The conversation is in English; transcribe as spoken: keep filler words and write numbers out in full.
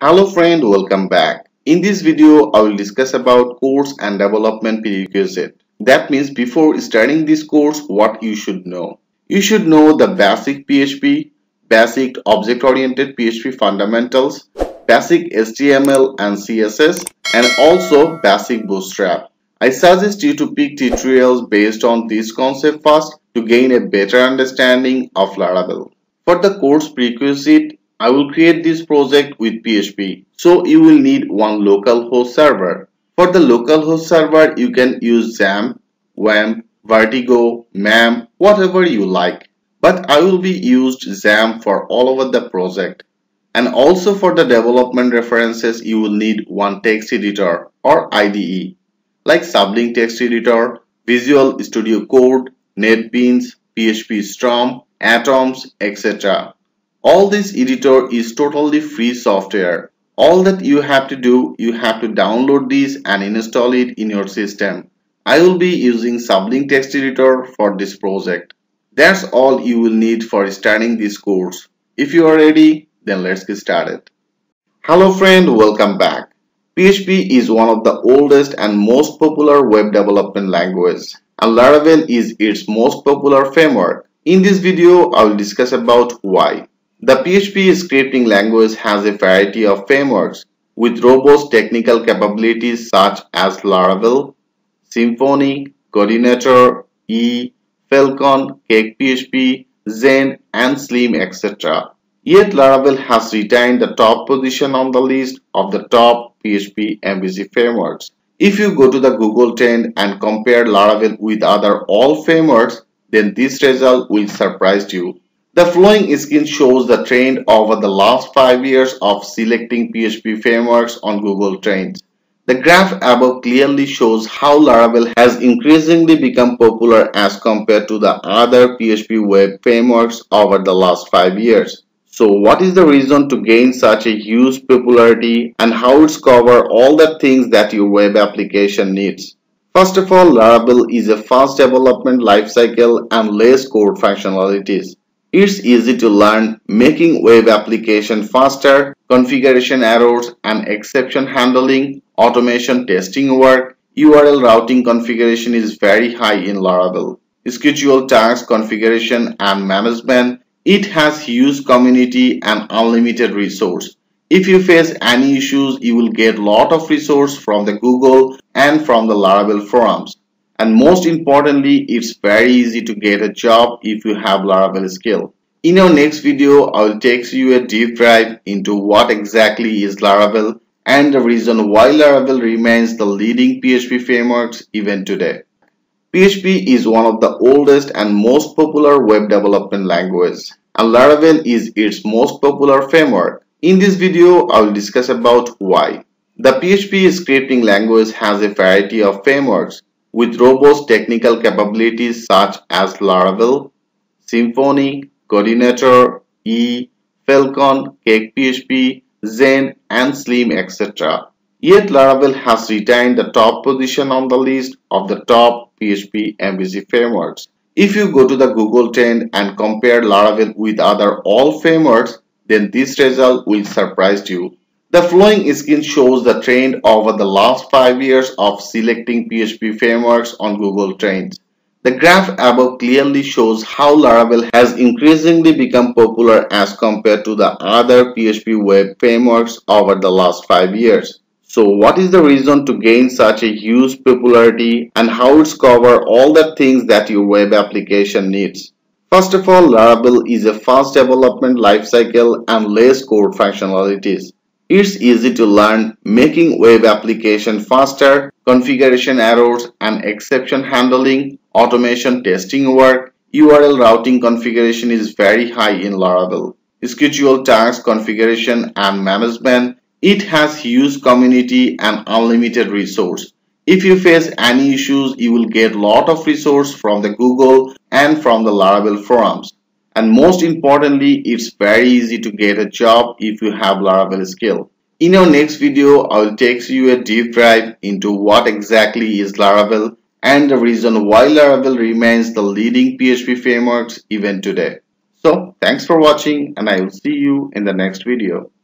Hello friend, welcome back. In this video, I will discuss about course and development prerequisite. That means before starting this course, what you should know. You should know the basic P H P, basic object-oriented P H P fundamentals, basic H T M L and C S S, and also basic Bootstrap. I suggest you to pick tutorials based on this concept first to gain a better understanding of Laravel. For the course prerequisite, I will create this project with P H P. So you will need one local host server. For the local host server, you can use XAMPP, WAMP, Vertigo, MAMP, whatever you like. But I will be used XAMPP for all over the project. And also for the development references, you will need one text editor or I D E like Sublime Text Editor, Visual Studio Code, NetBeans, P H P Storm, Atoms, et cetera. All this editor is totally free software. All that you have to do, you have to download this and install it in your system. I will be using Sublime Text Editor for this project. That's all you will need for starting this course. If you are ready, then let's get started. Hello friend, welcome back. P H P is one of the oldest and most popular web development languages, and Laravel is its most popular framework. In this video, I will discuss about why. The P H P scripting language has a variety of frameworks with robust technical capabilities such as Laravel, Symfony, Coordinator, E, Falcon, CakePHP, Zen, and Slim, et cetera. Yet Laravel has retained the top position on the list of the top P H P M V C frameworks. If you go to the Google Trend and compare Laravel with other all frameworks, then this result will surprise you. The following screen shows the trend over the last five years of selecting P H P frameworks on Google Trends. The graph above clearly shows how Laravel has increasingly become popular as compared to the other P H P web frameworks over the last five years. So what is the reason to gain such a huge popularity and how it's cover all the things that your web application needs? First of all, Laravel is a fast development lifecycle and less code functionalities. It's easy to learn, making web application faster, configuration errors and exception handling, automation testing work, U R L routing configuration is very high in Laravel. Schedule task configuration and management, it has huge community and unlimited resource. If you face any issues, you will get lot of resource from the Google and from the Laravel forums. And most importantly, it's very easy to get a job if you have Laravel skill. In our next video, I will take you a deep dive into what exactly is Laravel and the reason why Laravel remains the leading P H P frameworks even today. P H P is one of the oldest and most popular web development languages, and Laravel is its most popular framework. In this video, I will discuss about why. The P H P scripting language has a variety of frameworks with robust technical capabilities such as Laravel, Symfony, Coordinator, E, Falcon, CakePHP, Zen, and Slim, et cetera. Yet Laravel has retained the top position on the list of the top P H P M V C frameworks. If you go to the Google Trend and compare Laravel with other all frameworks, then this result will surprise you. The following screen shows the trend over the last five years of selecting P H P frameworks on Google Trends. The graph above clearly shows how Laravel has increasingly become popular as compared to the other P H P web frameworks over the last five years. So what is the reason to gain such a huge popularity and how it's cover all the things that your web application needs? First of all, Laravel is a fast development lifecycle and less code functionalities. It's easy to learn, making web application faster, configuration errors and exception handling, automation testing work, U R L routing configuration is very high in Laravel. Schedule task configuration and management, it has huge community and unlimited resource. If you face any issues, you will get lot of resource from the Google and from the Laravel forums. And most importantly, it's very easy to get a job if you have Laravel skill. In our next video, I will take you a deep dive into what exactly is Laravel and the reason why Laravel remains the leading P H P frameworks even today. So, thanks for watching and I will see you in the next video.